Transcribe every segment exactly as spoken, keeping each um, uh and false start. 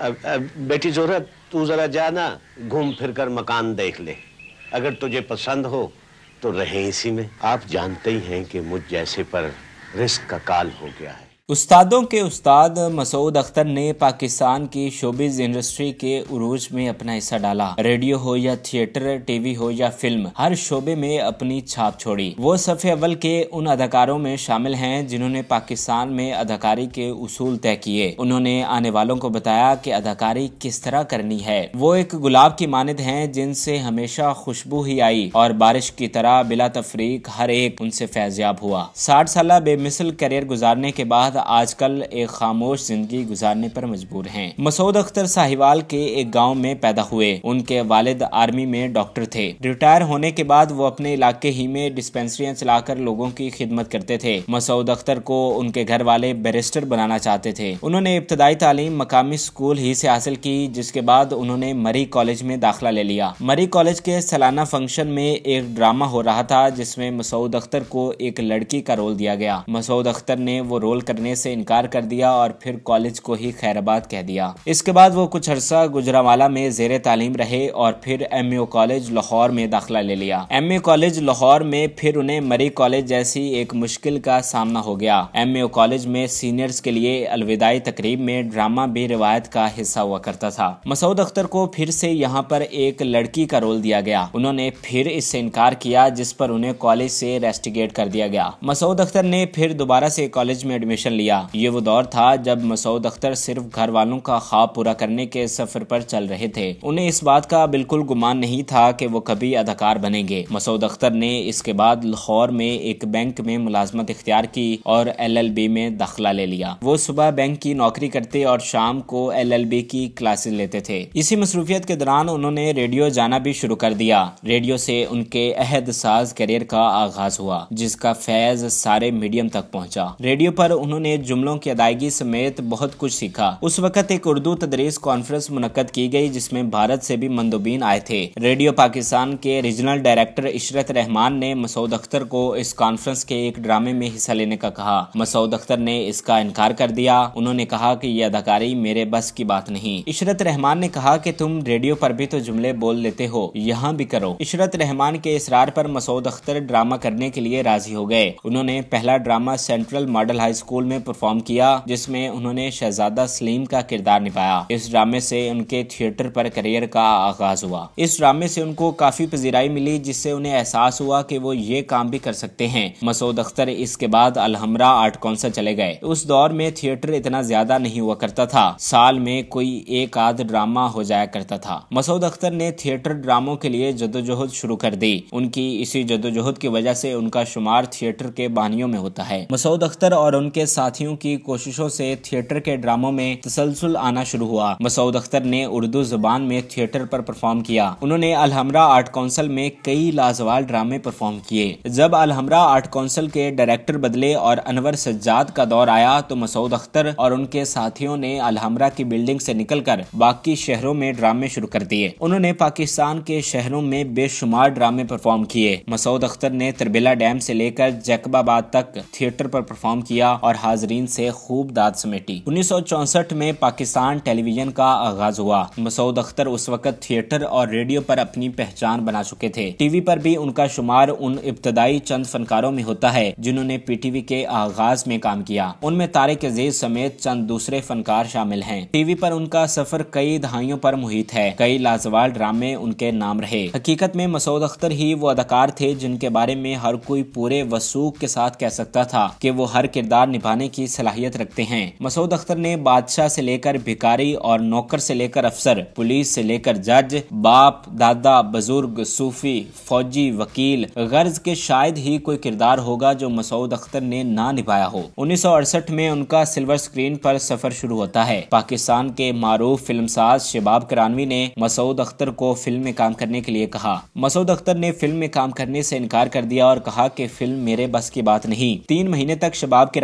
अब, अब, बेटी जोहरा, तू जरा जा ना, घूम फिर कर मकान देख ले। अगर तुझे पसंद हो तो रहे इसी में। आप जानते ही हैं कि मुझ जैसे पर रिस्क का काल हो गया है। उस्तादों के उस्ताद मसूद अख्तर ने पाकिस्तान की शोबिज इंडस्ट्री के उरूज में अपना हिस्सा डाला। रेडियो हो या थिएटर, टीवी हो या फिल्म, हर शोबे में अपनी छाप छोड़ी। वो सफ़े अव्वल के उन अदाकारों में शामिल हैं जिन्होंने पाकिस्तान में अदाकारी के उसूल तय किए। उन्होंने आने वालों को बताया कि अदाकारी किस तरह करनी है। वो एक गुलाब की मानद हैं जिनसे हमेशा खुशबू ही आई और बारिश की तरह बिला तफरीक हर एक उनसे फैज़याब हुआ। साठ साल बेमिसल करियर गुजारने के बाद आजकल एक खामोश जिंदगी गुजारने पर मजबूर हैं। मसूद अख्तर साहिवाल के एक गांव में पैदा हुए। उनके वालिद आर्मी में डॉक्टर थे। रिटायर होने के बाद वो अपने इलाके ही में डिस्पेंसरियां चलाकर लोगों की खिदमत करते थे। मसूद अख्तर को उनके घर वाले बैरिस्टर बनाना चाहते थे। उन्होंने इब्तदाई तालीम मकामी स्कूल ही से हासिल की, जिसके बाद उन्होंने मरी कॉलेज में दाखिला ले लिया। मरी कॉलेज के सालाना फंक्शन में एक ड्रामा हो रहा था जिसमें मसूद अख्तर को एक लड़की का रोल दिया गया। मसूद अख्तर ने वो रोल करने से इनकार कर दिया और फिर कॉलेज को ही खैराबाद कह दिया। इसके बाद वो कुछ अरसा गुजरावाला में जेरे तालीम रहे और फिर एम ए कॉलेज लाहौर में दाखिला ले लिया। एम ए कॉलेज लाहौर में फिर उन्हें मरी कॉलेज जैसी एक मुश्किल का सामना हो गया। एम ए कॉलेज में सीनियर्स के लिए अलविदाई तकरीब में ड्रामा भी रिवायत का हिस्सा हुआ करता था। मसूद अख्तर को फिर से यहाँ पर एक लड़की का रोल दिया गया। उन्होंने फिर इससे इनकार किया, जिस पर उन्हें कॉलेज से रेस्टिगेट कर दिया गया। मसूद अख्तर ने फिर दोबारा से कॉलेज में एडमिशन लिया। ये वो दौर था जब मसूद अख्तर सिर्फ घर वालों का ख्वाब पूरा करने के सफर पर चल रहे थे। उन्हें इस बात का बिल्कुल गुमान नहीं था कि वो कभी अदाकार बनेंगे। मसूद अख्तर ने इसके बाद लाहौर में एक बैंक में मुलाजमत इख्तियार की और एल एल बी में दाखिला ले लिया। वो सुबह बैंक की नौकरी करते और शाम को एल एल बी की क्लासेस लेते थे। इसी मसरूफियत के दौरान उन्होंने रेडियो जाना भी शुरू कर दिया। रेडियो से उनके अहद साज करियर का आगाज हुआ, जिसका फैज सारे मीडियम तक पहुंचा। रेडियो पर उन्होंने जुमलों की अदायगी समेत बहुत कुछ सीखा। उस वक्त एक उर्दू तदरीस कॉन्फ्रेंस मुनक्कद की गई जिसमें भारत से भी मंदोबीन आए थे। रेडियो पाकिस्तान के रीजनल डायरेक्टर इशरत रहमान ने मसूद अख्तर को इस कॉन्फ्रेंस के एक ड्रामे में हिस्सा लेने का कहा। मसूद अख्तर ने इसका इनकार कर दिया। उन्होंने कहा कि यह अदाकारी मेरे बस की बात नहीं। इशरत रहमान ने कहा कि तुम रेडियो पर भी तो जुमले बोल लेते हो, यहाँ भी करो। इशरत रहमान के इसरार पर मसूद अख्तर ड्रामा करने के लिए राजी हो गए। उन्होंने पहला drama central model high school में परफॉर्म किया, जिसमें उन्होंने शहजादा सलीम का किरदार निभाया। इस ड्रामे से उनके थिएटर पर करियर का आगाज हुआ। इस ड्रामे से उनको काफी पजीराई मिली, जिससे उन्हें एहसास हुआ कि वो ये काम भी कर सकते हैं। मसूद अख्तर इसके बाद अलहमरा आर्ट काउंसिल चले गए। उस दौर में थिएटर इतना ज्यादा नहीं हुआ करता था। साल में कोई एक आध ड्रामा हो जाया करता था। मसूद अख्तर ने थिएटर ड्रामों के लिए जदोजहद शुरू कर दी। उनकी इसी जदोजहद की वजह से उनका शुमार थिएटर के बानियों में होता है। मसूद अख्तर और उनके साथियों की कोशिशों से थिएटर के ड्रामों में तसलसल आना शुरू हुआ। मसूद अख्तर ने उर्दू जुबान में थिएटर पर परफॉर्म किया। उन्होंने अलहमरा आर्ट काउंसिल में कई लाजवाब ड्रामे परफॉर्म किए। जब अलहमरा आर्ट काउंसिल के डायरेक्टर बदले और अनवर सज्जाद का दौर आया तो मसूद अख्तर और उनके साथियों ने अलहमरा की बिल्डिंग से निकलकर बाकी शहरों में ड्रामे शुरू कर दिए। उन्होंने पाकिस्तान के शहरों में बेशुमार ड्रामे परफॉर्म किए। मसूद अख्तर ने तरबिला डैम से लेकर जैकबाबाद तक थिएटर पर परफॉर्म किया और हाजरीन से खूब दाद समेटी। उन्नीस सौ चौसठ में पाकिस्तान टेलीविजन का आगाज हुआ। मसूद अख्तर उस वक्त थिएटर और रेडियो पर अपनी पहचान बना चुके थे। टीवी पर भी उनका शुमार उन इब्तदाई चंद फनकारों में होता है जिन्होंने पीटीवी के आगाज में काम किया। उनमें तारिक अजीज समेत चंद दूसरे फनकार शामिल हैं। टीवी पर उनका सफर कई दहाइयों पर मुहित है। कई लाजवाब ड्रामे उनके नाम रहे। हकीकत में मसूद अख्तर ही वो अदाकार थे जिनके बारे में हर कोई पूरे वसूख के साथ कह सकता था कि वो हर किरदार निभाने की सलाहियत रखते हैं। मसूद अख्तर ने बादशाह से लेकर भिखारी और नौकर से लेकर अफसर, पुलिस से लेकर जज, बाप, दादा, बुजुर्ग, सूफी, फौजी, वकील, गर्ज के शायद ही कोई किरदार होगा जो मसूद अख्तर ने ना निभाया हो। उन्नीस सौ अड़सठ में उनका सिल्वर स्क्रीन पर सफर शुरू होता है। पाकिस्तान के मारूफ फिल्मसाज शबाब करानवी ने मसूद अख्तर को फिल्म में काम करने के लिए कहा। मसूद अख्तर ने फिल्म में काम करने से इनकार कर दिया और कहा कि फिल्म मेरे बस की बात नहीं। तीन महीने तक शबाब करानवी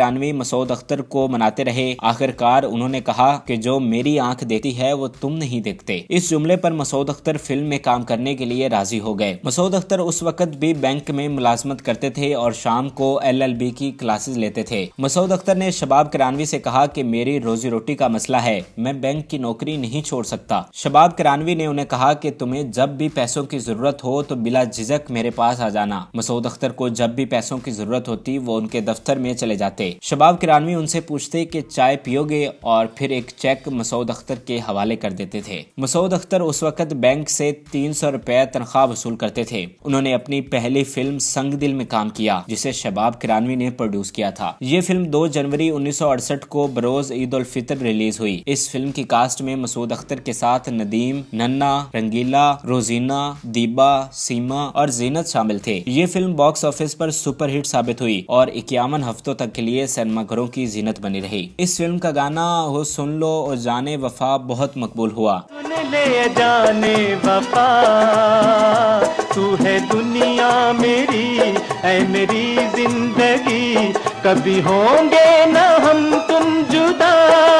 मसूद अख्तर को मनाते रहे। आखिरकार उन्होंने कहा कि जो मेरी आंख देखती है वो तुम नहीं देखते। इस जुमले पर मसूद अख्तर फिल्म में काम करने के लिए राजी हो गए। मसूद अख्तर उस वक्त भी बैंक में मुलाजमत करते थे और शाम को एल एल बी की क्लासेस लेते थे। मसूद अख्तर ने शबाब किरानवी से कहा कि मेरी रोजी रोटी का मसला है, मैं बैंक की नौकरी नहीं छोड़ सकता। शबाब किरानवी ने उन्हें कहा कि तुम्हें जब भी पैसों की जरूरत हो तो बिला झिझक मेरे पास आ जाना। मसूद अख्तर को जब भी पैसों की जरूरत होती वो उनके दफ्तर में चले जाते। शबाब किरानवी उनसे पूछते कि चाय पियोगे और फिर एक चेक मसूद अख्तर के हवाले कर देते थे। मसूद अख्तर उस वक्त बैंक से तीन सौ रुपए तनख्वाह वसूल करते थे। उन्होंने अपनी पहली फिल्म संग दिल में काम किया जिसे शबाब किरानवी ने प्रोड्यूस किया था। ये फिल्म दो जनवरी उन्नीस सौ अड़सठ को बरोज ईद उल फितर रिलीज हुई। इस फिल्म की कास्ट में मसूद अख्तर के साथ नदीम, नन्ना, रंगीला, रोजीना, दीबा, सीमा और जीनत शामिल थे। ये फिल्म बॉक्स ऑफिस पर सुपरहिट साबित हुई और इक्यावन हफ्तों तक के लिए सिनेमाघरों की जीनत बनी रही। इस फिल्म का गाना हो सुन लो और जाने वफा बहुत मकबूल हुआ। ले जाने वफा तू है दुनिया मेरी, ऐ मेरी जिंदगी, कभी होंगे न हम तुम जुदा।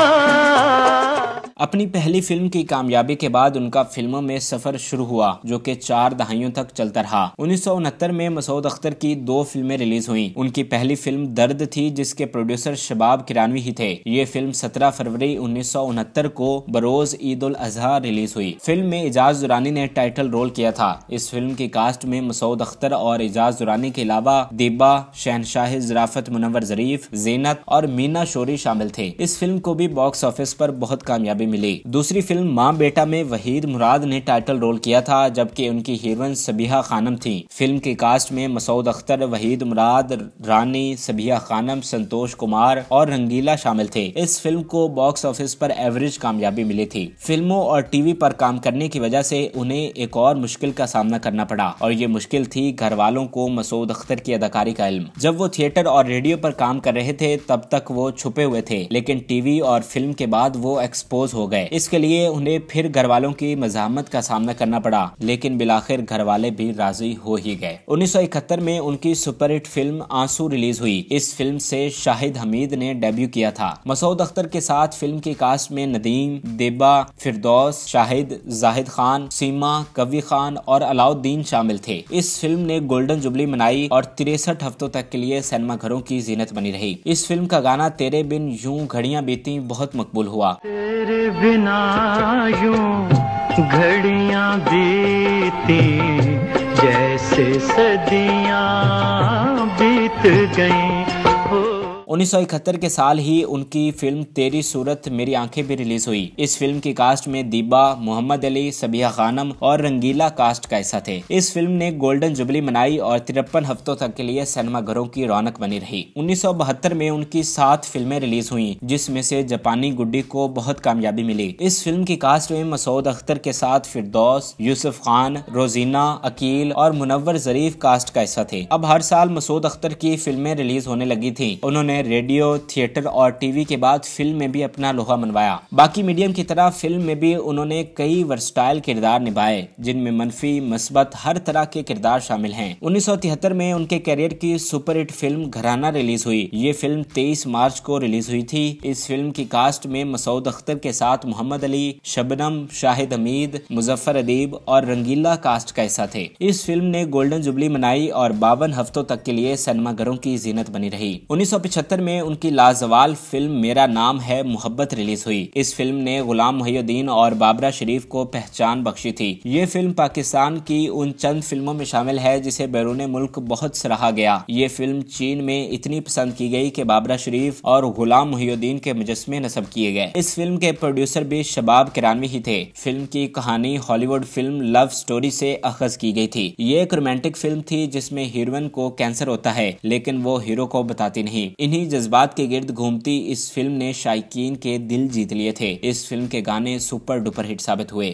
अपनी पहली फिल्म की कामयाबी के बाद उनका फिल्मों में सफर शुरू हुआ जो कि चार दहाइयों तक चलता रहा। उन्नीस सौ उनहत्तर में मसूद अख्तर की दो फिल्में रिलीज हुईं। उनकी पहली फिल्म दर्द थी जिसके प्रोड्यूसर शबाब किरानवी ही थे। ये फिल्म सत्रह फरवरी उन्नीस सौ उनहत्तर को बरोज ईद उल अजहा रिलीज हुई। फिल्म में इजाज दुरानी ने टाइटल रोल किया था। इस फिल्म की कास्ट में मसूद अख्तर और इजाज दुरानी के अलावा दीबा, शहनशाह ज़राफ़त मुनव्वर ज़रीफ, ज़ीनत और मीना शोरी शामिल थे। इस फिल्म को भी बॉक्स ऑफिस पर बहुत कामयाबी मिली। दूसरी फिल्म माँ बेटा में वहीद मुराद ने टाइटल रोल किया था जबकि उनकी हीरोइन सबिहा खानम थी। फिल्म की कास्ट में मसूद अख्तर, वहीद मुराद, रानी, सबिहा खानम, संतोष कुमार और रंगीला शामिल थे। इस फिल्म को बॉक्स ऑफिस पर एवरेज कामयाबी मिली थी। फिल्मों और टीवी पर काम करने की वजह से उन्हें एक और मुश्किल का सामना करना पड़ा और ये मुश्किल थी घर वालों को मसूद अख्तर की अदाकारी का इल्म। जब वो थिएटर और रेडियो पर काम कर रहे थे तब तक वो छुपे हुए थे, लेकिन टीवी और फिल्म के बाद वो एक्सपोज हो गए। इसके लिए उन्हें फिर घर वालों की मज़ाहमत का सामना करना पड़ा, लेकिन बिलाखिर घर वाले भी राजी हो ही गए। उन्नीस सौ इकहत्तर में उनकी सुपरहिट फिल्म आंसू रिलीज हुई। इस फिल्म से शाहिद हमीद ने डेब्यू किया था। मसूद अख्तर के साथ फिल्म की कास्ट में नदीम, देबा, फिरदौस, शाहिद, जाहिद खान, सीमा, कवि खान और अलाउद्दीन शामिल थे। इस फिल्म ने गोल्डन जुबली मनाई और तिरसठ हफ्तों तक के लिए सिनेमा घरों की जीनत बनी रही। इस फिल्म का गाना तेरे बिन यूं घड़ियां बीती बहुत मकबूल हुआ। तेरे बिना यूं घड़ियां बीती जैसे सदियां बीत गईं। उन्नीस सौ इकहत्तर के साल ही उनकी फिल्म तेरी सूरत मेरी आंखें भी रिलीज हुई। इस फिल्म की कास्ट में दीबा, मोहम्मद अली, सबिहा खानम और रंगीला कास्ट का हिस्सा थे। इस फिल्म ने गोल्डन जुबली मनाई और तिरपन हफ्तों तक के लिए सिनेमा घरों की रौनक बनी रही। उन्नीस सौ बहत्तर में उनकी सात फिल्में रिलीज हुई जिसमें से जापानी गुड्डी को बहुत कामयाबी मिली। इस फिल्म की कास्ट में मसूद अख्तर के साथ फिरदौस, यूसुफ खान, रोजीना, अकील और मुनव्वर ज़रीफ कास्ट का हिस्सा थे। अब हर साल मसूद अख्तर की फिल्में रिलीज होने लगी थी। उन्होंने रेडियो, थिएटर और टीवी के बाद फिल्म में भी अपना लोहा मनवाया। बाकी मीडियम की तरह फिल्म में भी उन्होंने कई वर्सटाइल किरदार निभाए जिनमें मनफी, मस्बत हर तरह के किरदार शामिल हैं। उन्नीस सौ तिहत्तर में उनके करियर की सुपरहिट फिल्म घराना रिलीज हुई। ये फिल्म तेईस मार्च को रिलीज हुई थी। इस फिल्म की कास्ट में मसूद अख्तर के साथ मोहम्मद अली, शबनम, शाहिद हमीद, मुजफ्फर अदीब और रंगीला कास्ट का हिस्सा थे। इस फिल्म ने गोल्डन जुबली मनाई और बावन हफ्तों तक के लिए सिनेमाघरों की जीनत बनी रही। उन्नीस सौ पिछहत्तर में उनकी लाजवाल फिल्म मेरा नाम है मोहब्बत रिलीज हुई। इस फिल्म ने गुलाम मुहिउद्दीन और बाबरा शरीफ को पहचान बख्शी थी। ये फिल्म पाकिस्तान की उन चंद फिल्मों में शामिल है जिसे बैरून मुल्क बहुत सराहा गया। ये फिल्म चीन में इतनी पसंद की गई कि बाबरा शरीफ और गुलाम मुहिउद्दीन के मुजस्मे नस्ब किए गए। इस फिल्म के प्रोड्यूसर भी शबाब किरानवी ही थे। फिल्म की कहानी हॉलीवुड फिल्म लव स्टोरी से अखज की गई थी। ये एक रोमांटिक फिल्म थी जिसमें हीरोइन को कैंसर होता है लेकिन वो हीरो को बताती नहीं। इन्हीं जज्बात के गिर्द घूमती इस फिल्म ने शायकीन के दिल जीत लिए थे। इस फिल्म के गाने सुपर डुपर हिट साबित हुए।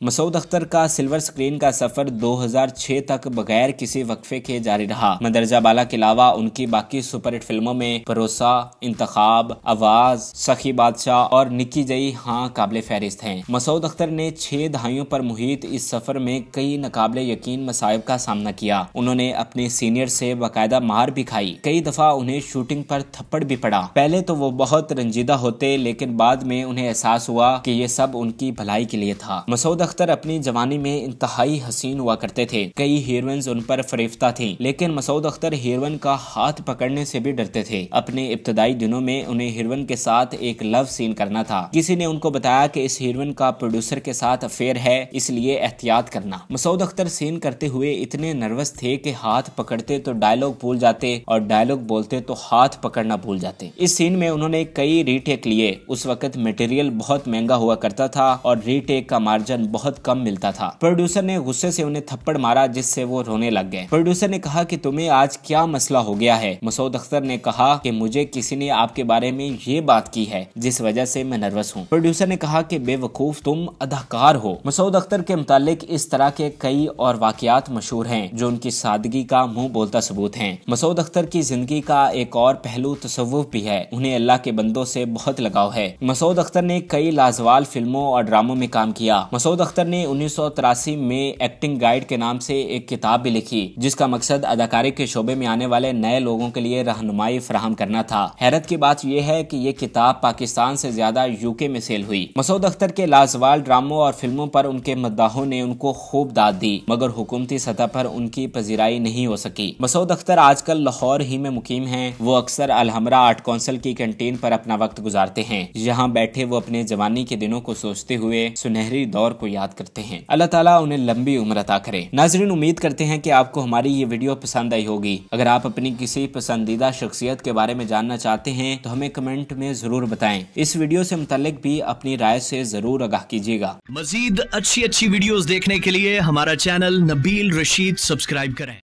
मसूद अख्तर का सिल्वर स्क्रीन का सफर दो हज़ार छह तक बगैर किसी वक्फे के जारी रहा। मंदरजा बाला के अलावा उनकी बाकी सुपरहिट फिल्मों में भरोसा, इंतखाब, आवाज, सखी बादशाह और निक्की जई हाँ काबिल फहरिस्त हैं। मसूद अख्तर ने छह दहाइयों पर मुहित इस सफर में कई नाकाबिले यकीन मसाइब का सामना किया। उन्होंने अपने सीनियर से बाकायदा मार भी खाई। कई दफा उन्हें शूटिंग पर थप्पड़ भी पड़ा। पहले तो वो बहुत रंजीदा होते, लेकिन बाद में उन्हें एहसास हुआ कि ये सब उनकी भलाई के लिए था। मसूद अख्तर अपनी जवानी में इंतहाई हसीन हुआ करते थे। कई हीरोइंस उन पर फरेफ्ता थी, लेकिन मसूद अख्तर हीरोइन का हाथ पकड़ने से भी डरते थे। अपने इब्तदाई दिनों में उन्हें हीरोइन के साथ एक लव सीन करना था। किसी ने उनको बताया कि इस हीरोइन का प्रोड्यूसर के साथ अफेयर है, इसलिए एहतियात करना। मसूद अख्तर सीन करते हुए इतने नर्वस थे कि हाथ पकड़ते तो डायलॉग भूल जाते और डायलॉग बोलते तो हाथ पकड़ना भूल जाते। इस सीन में उन्होंने कई रीटेक लिए। उस वक्त मटेरियल बहुत महंगा हुआ करता था और रीटेक का मार्जिन बहुत कम मिलता था। प्रोड्यूसर ने गुस्से से उन्हें थप्पड़ मारा, जिससे वो रोने लग गए। प्रोड्यूसर ने कहा कि तुम्हें आज क्या मसला हो गया है। मसूद अख्तर ने कहा कि मुझे किसी ने आपके बारे में ये बात की है जिस वजह से मैं नर्वस हूँ। प्रोड्यूसर ने कहा कि बेवकूफ, तुम अदाकार हो। मसूद अख्तर के मुतालिक इस तरह के कई और वाकयात मशहूर हैं जो उनकी सादगी का मुंह बोलता सबूत हैं। मसूद अख्तर की जिंदगी का एक और पहलू तसव्वुफ भी है। उन्हें अल्लाह के बंदों से बहुत लगाव है। मसूद अख्तर ने कई लाजवाब फिल्मों और ड्रामों में काम किया। मसूद अख्तर ने उन्नीस सौ तिरासी में एक्टिंग गाइड के नाम से एक किताब भी लिखी, जिसका मकसद अदाकारी के शोबे में आने वाले नए लोगों के लिए रहनुमाई फराहम करना था। हैरत की बात यह है कि ये किताब पाकिस्तान से ज्यादा यूके में सेल हुई। मसूद अख्तर के लाजवाब ड्रामों और फिल्मों पर उनके मद्दाहों ने उनको खूब दाद दी, मगर हुकूमती सतह पर उनकी पजीराई नहीं हो सकी। मसूद अख्तर आजकल लाहौर ही में मुकीम हैं। वो अक्सर अलहमरा आर्ट काउंसिल की कैंटीन पर अपना वक्त गुजारते हैं। यहाँ बैठे वो अपने जवानी के दिनों को सोचते हुए सुनहरी दौर को याद करते हैं। अल्लाह ताला उन्हें लंबी उम्र अता करे। नाज़रीन, उम्मीद करते हैं कि आपको हमारी ये वीडियो पसंद आई होगी। अगर आप अपनी किसी पसंदीदा शख्सियत के बारे में जानना चाहते हैं तो हमें कमेंट में जरूर बताएं। इस वीडियो से मुताल्लिक भी अपनी राय से जरूर आगाह कीजिएगा। मजीद अच्छी अच्छी वीडियोस देखने के लिए हमारा चैनल नबील रशीद सब्सक्राइब करें।